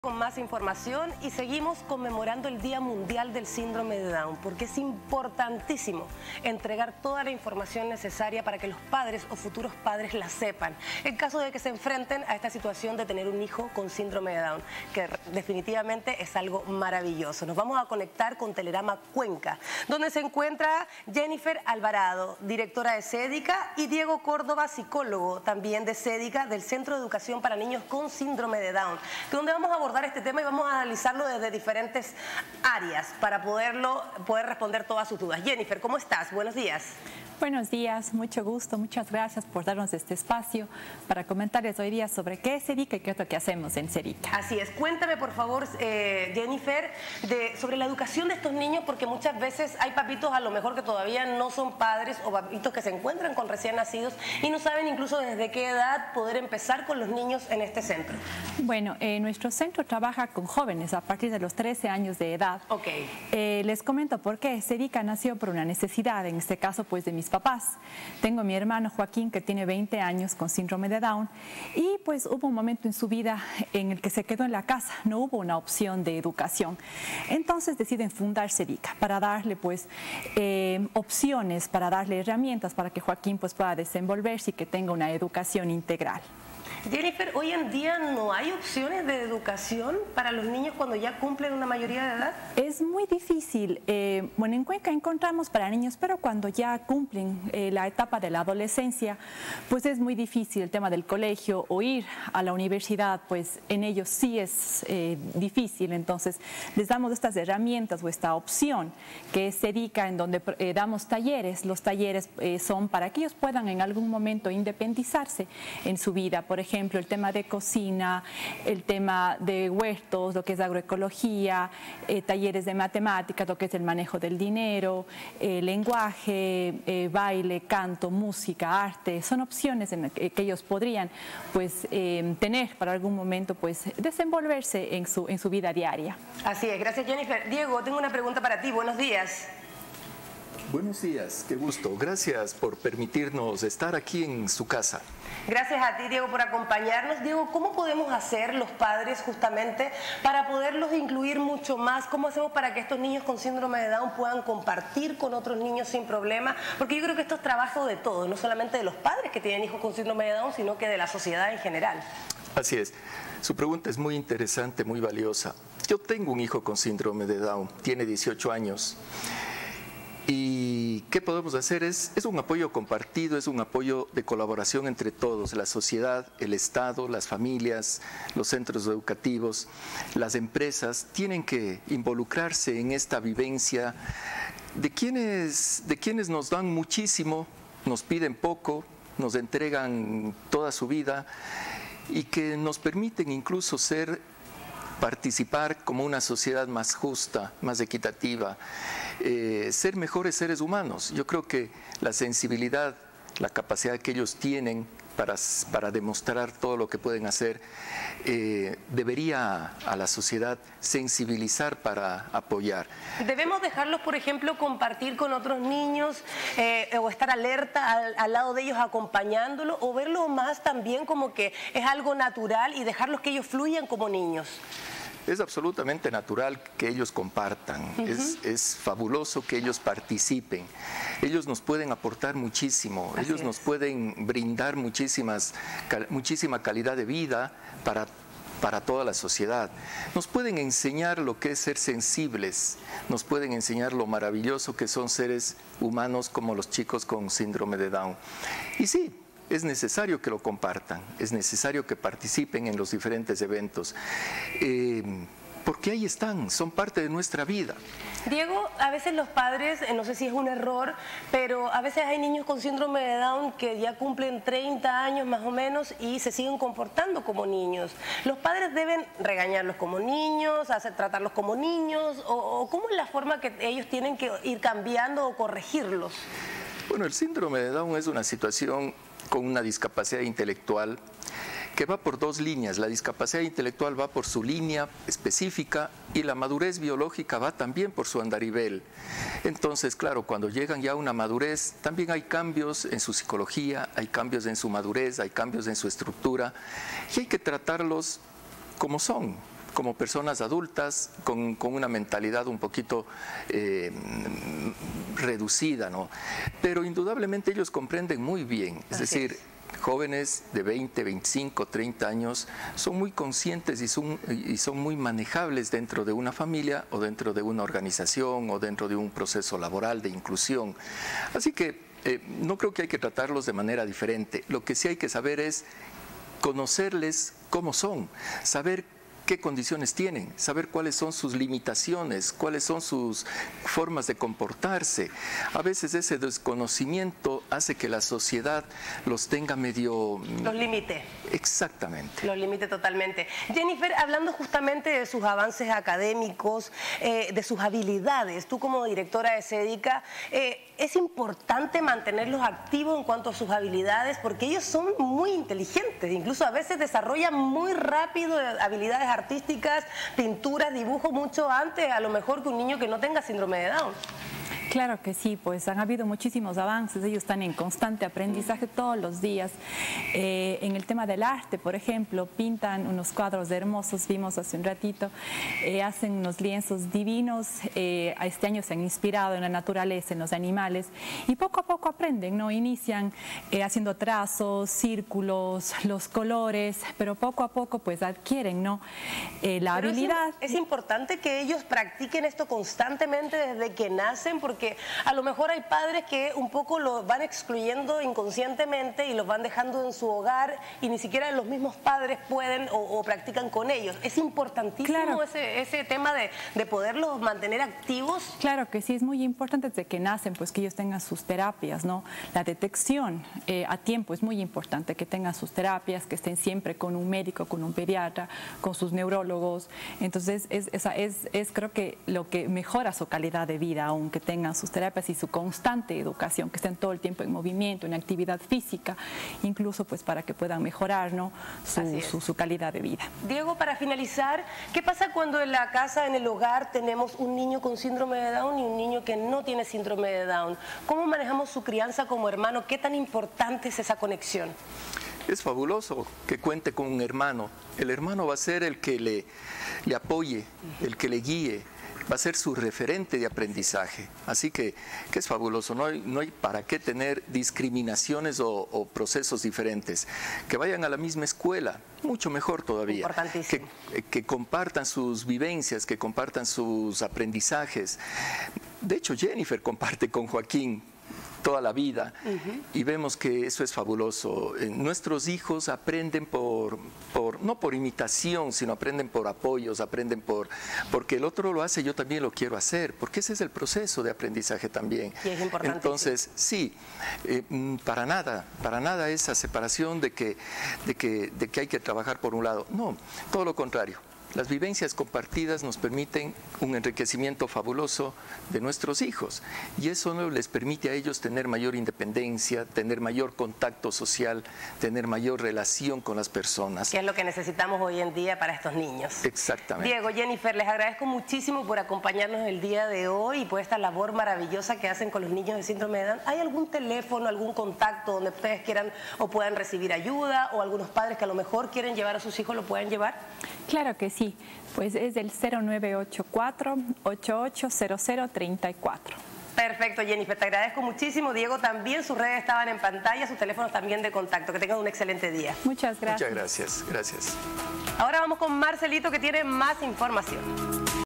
Con más información y seguimos conmemorando el Día Mundial del Síndrome de Down, porque es importantísimo entregar toda la información necesaria para que los padres o futuros padres la sepan, en caso de que se enfrenten a esta situación de tener un hijo con síndrome de Down, que definitivamente es algo maravilloso. Nos vamos a conectar con Telerama Cuenca, donde se encuentra Jennifer Alvarado, directora de SEDICA, y Diego Córdoba, psicólogo también de SEDICA, del Centro de Educación para Niños con Síndrome de Down, donde vamos a abordar este tema y vamos a analizarlo desde diferentes áreas para poder responder todas sus dudas. Jennifer, ¿cómo estás? Buenos días. Buenos días, mucho gusto, muchas gracias por darnos este espacio para comentarles hoy día sobre qué es SEDICA y qué es lo que hacemos en SEDICA. Así es, cuéntame por favor, Jennifer, sobre la educación de estos niños, porque muchas veces hay papitos a lo mejor que todavía no son padres o papitos que se encuentran con recién nacidos y no saben incluso desde qué edad poder empezar con los niños en este centro. Bueno, nuestro centro trabaja con jóvenes a partir de los 13 años de edad. Ok. Les comento por qué. SEDICA nació por una necesidad, en este caso pues de mis papás. Tengo a mi hermano Joaquín, que tiene 20 años con síndrome de Down, y pues hubo un momento en su vida en el que se quedó en la casa, no hubo una opción de educación. Entonces deciden fundar SEDICA para darle pues opciones, para darle herramientas para que Joaquín pues pueda desenvolverse y que tenga una educación integral. Jennifer, hoy en día no hay opciones de educación para los niños cuando ya cumplen una mayoría de edad. Es muy difícil. Bueno, en Cuenca encontramos para niños, pero cuando ya cumplen la etapa de la adolescencia, pues es muy difícil el tema del colegio o ir a la universidad, pues en ellos sí es difícil. Entonces les damos estas herramientas o esta opción que es SEDICA, en donde damos talleres. Los talleres son para que ellos puedan en algún momento independizarse en su vida. Por ejemplo, el tema de cocina, el tema de huertos, lo que es agroecología, talleres de matemáticas, lo que es el manejo del dinero, lenguaje, baile, canto, música, arte. Son opciones en que ellos podrían pues, tener para algún momento pues, desenvolverse en su vida diaria. Así es, gracias Jennifer. Diego, tengo una pregunta para ti. Buenos días. Buenos días, qué gusto. Gracias por permitirnos estar aquí en su casa. Gracias a ti, Diego, por acompañarnos. Diego, ¿cómo podemos hacer los padres justamente para poderlos incluir mucho más? ¿Cómo hacemos para que estos niños con síndrome de Down puedan compartir con otros niños sin problema? Porque yo creo que esto es trabajo de todos, no solamente de los padres que tienen hijos con síndrome de Down, sino que de la sociedad en general. Así es. Su pregunta es muy interesante, muy valiosa. Yo tengo un hijo con síndrome de Down, tiene 18 años. ¿Y qué podemos hacer? Es un apoyo compartido, es un apoyo de colaboración entre todos, la sociedad, el Estado, las familias, los centros educativos, las empresas, tienen que involucrarse en esta vivencia de quienes nos dan muchísimo, nos piden poco, nos entregan toda su vida y que nos permiten incluso participar como una sociedad más justa, más equitativa, ser mejores seres humanos. Yo creo que la sensibilidad, la capacidad que ellos tienen para demostrar todo lo que pueden hacer, debería a la sociedad sensibilizar para apoyar. ¿Debemos dejarlos, por ejemplo, compartir con otros niños o estar alerta al lado de ellos acompañándolos, o verlo más también como que es algo natural y dejarlos que ellos fluyan como niños? Es absolutamente natural que ellos compartan, es fabuloso que ellos participen. Ellos nos pueden aportar muchísimo, ellos nos pueden brindar muchísima calidad de vida para toda la sociedad. Nos pueden enseñar lo que es ser sensibles, nos pueden enseñar lo maravilloso que son seres humanos como los chicos con síndrome de Down. Y sí, es necesario que lo compartan, es necesario que participen en los diferentes eventos, porque ahí están, son parte de nuestra vida. Diego, a veces los padres, no sé si es un error, pero a veces hay niños con síndrome de Down que ya cumplen 30 años más o menos y se siguen comportando como niños. ¿Los padres deben regañarlos como niños, tratarlos como niños, o cómo es la forma que ellos tienen que ir cambiando o corregirlos? Bueno, el síndrome de Down es una situación con una discapacidad intelectual que va por dos líneas. La discapacidad intelectual va por su línea específica y la madurez biológica va también por su andarivel. Entonces, claro, cuando llegan ya a una madurez, también hay cambios en su psicología, hay cambios en su madurez, hay cambios en su estructura y hay que tratarlos como son. como personas adultas con una mentalidad un poquito reducida, ¿no? Pero indudablemente ellos comprenden muy bien, es decir, jóvenes de 20, 25, 30 años son muy conscientes y son muy manejables dentro de una familia o dentro de una organización o dentro de un proceso laboral de inclusión. Así que no creo que hay que tratarlos de manera diferente. Lo que sí hay que saber es conocerles cómo son, saber qué condiciones tienen, saber cuáles son sus limitaciones, cuáles son sus formas de comportarse. A veces ese desconocimiento hace que la sociedad los tenga medio... Los limite. Exactamente. Los limite totalmente. Jennifer, hablando justamente de sus avances académicos, de sus habilidades, tú como directora de SEDICA, es importante mantenerlos activos en cuanto a sus habilidades porque ellos son muy inteligentes, incluso a veces desarrollan muy rápido habilidades artísticas, pinturas, dibujo, mucho antes a lo mejor que un niño que no tenga síndrome de Down. Claro que sí, pues han habido muchísimos avances, ellos están en constante aprendizaje todos los días. En el tema del arte, por ejemplo, pintan unos cuadros hermosos, vimos hace un ratito, hacen unos lienzos divinos, este año se han inspirado en la naturaleza, en los animales, y poco a poco aprenden, ¿no? Inician haciendo trazos, círculos, los colores, pero poco a poco pues adquieren, ¿no? La habilidad. Es importante que ellos practiquen esto constantemente desde que nacen, porque a lo mejor hay padres que un poco los van excluyendo inconscientemente y los van dejando en su hogar y ni siquiera los mismos padres pueden o practican con ellos. Es importantísimo, claro, ese tema de poderlos mantener activos. Claro que sí, es muy importante desde que nacen, pues que ellos tengan sus terapias, ¿no? La detección a tiempo es muy importante, que tengan sus terapias, que estén siempre con un médico, con un pediatra, con sus neurólogos. Entonces es creo que lo que mejora su calidad de vida, aunque tengan sus terapias y su constante educación, que estén todo el tiempo en movimiento, en actividad física, incluso pues para que puedan mejorar, ¿no? su calidad de vida. Diego, para finalizar, ¿qué pasa cuando en la casa, en el hogar, tenemos un niño con síndrome de Down y un niño que no tiene síndrome de Down? ¿Cómo manejamos su crianza como hermano? ¿Qué tan importante es esa conexión? Es fabuloso que cuente con un hermano. El hermano va a ser el que le apoye, el que le guíe, va a ser su referente de aprendizaje. Así que es fabuloso, no hay para qué tener discriminaciones o procesos diferentes. Que vayan a la misma escuela, mucho mejor todavía. Importantísimo. Que compartan sus vivencias, que compartan sus aprendizajes. De hecho, Jennifer comparte con Joaquín toda la vida y vemos que eso es fabuloso. Nuestros hijos aprenden no por imitación, sino aprenden por apoyos, aprenden porque el otro lo hace, yo también lo quiero hacer, porque ese es el proceso de aprendizaje también. Y es importante. Entonces, sí, para nada esa separación de que hay que trabajar por un lado. No, todo lo contrario. Las vivencias compartidas nos permiten un enriquecimiento fabuloso de nuestros hijos y eso les permite a ellos tener mayor independencia, tener mayor contacto social, tener mayor relación con las personas. Que es lo que necesitamos hoy en día para estos niños. Exactamente. Diego, Jennifer, les agradezco muchísimo por acompañarnos el día de hoy y por esta labor maravillosa que hacen con los niños de síndrome de Down. ¿Hay algún teléfono, algún contacto donde ustedes quieran o puedan recibir ayuda o algunos padres que a lo mejor quieren llevar a sus hijos lo puedan llevar? Claro que sí, pues es el 0984-880034. Perfecto, Jennifer, te agradezco muchísimo. Diego, también sus redes estaban en pantalla, sus teléfonos también de contacto. Que tengan un excelente día. Muchas gracias. Muchas gracias. Gracias. Ahora vamos con Marcelito, que tiene más información.